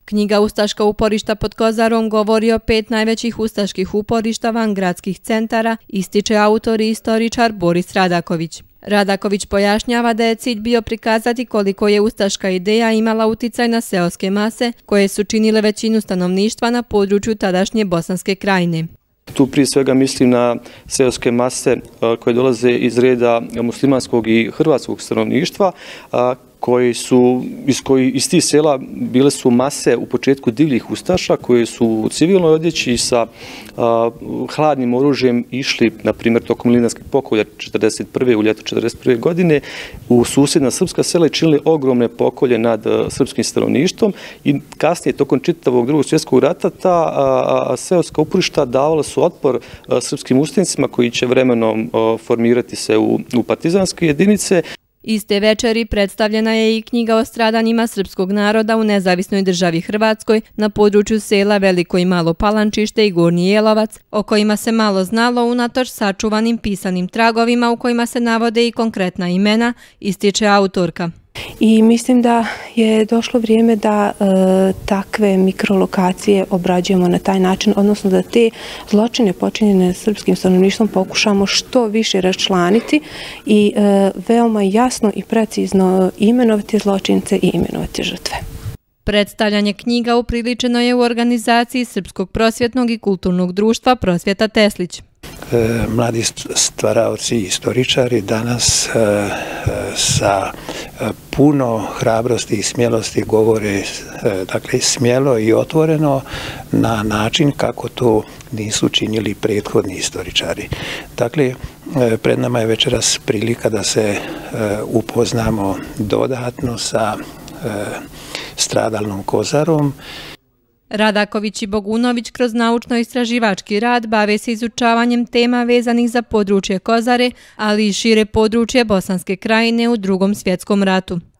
Knjiga Ustaška uporišta pod Kozarom govori o 5 najvećih ustaških uporišta van gradskih centara, ističe autor i istoričar Boris Radaković. Radaković pojašnjava da je cilj bio prikazati koliko je ustaška ideja imala uticaj na seoske mase koje su činile većinu stanovništva na području tadašnje Bosanske krajine. Tu prije svega mislim na seoske mase koje dolaze iz reda muslimanskog i hrvatskog stanovništva, iz tih sela bile su mase u početku divljih ustaša koje su u civilnoj odjeći sa hladnim oružjem išli, na primjer, tokom Lilanskih pokolja 1941. u ljeto 1941. godine u susjedna srpska sela i činili ogromne pokolje nad srpskim stanovništvom i kasnije, tokom čitavog Drugog svjetskog rata, ta seoska uporišta davala su otpor srpskim ustanicima koji će vremenom formirati se u partizanske jedinice. Iste večeri predstavljena je i knjiga o stradanjima srpskog naroda u nezavisnoj državi Hrvatskoj na području sela Veliko i Malo Palančište i Gornji Jelovac, o kojima se malo znalo unatoč sačuvanim pisanim tragovima u kojima se navode i konkretna imena, ističe autorka. I mislim da je došlo vrijeme da takve mikrolokacije obrađujemo na taj način, odnosno da te zločine počinjene srpskim stanovništvom pokušamo što više raščlaniti i veoma jasno i precizno imenovati zločince i imenovati žrtve. Predstavljanje knjiga upriličeno je u organizaciji Srpskog prosvjetnog i kulturnog društva Prosvjeta Teslić. Mladi stvaraoci i istoričari danas sa puno hrabrosti i smjelosti govore, dakle, smjelo i otvoreno na način kako to nisu činili prethodni istoričari. Dakle, pred nama je večeras prilika da se upoznamo dodatno sa stradalnom Kozarom. Radaković i Bogunović kroz naučno-istraživački rad bave se izučavanjem tema vezanih za područje Kozare, ali i šire područje Bosanske krajine u Drugom svjetskom ratu.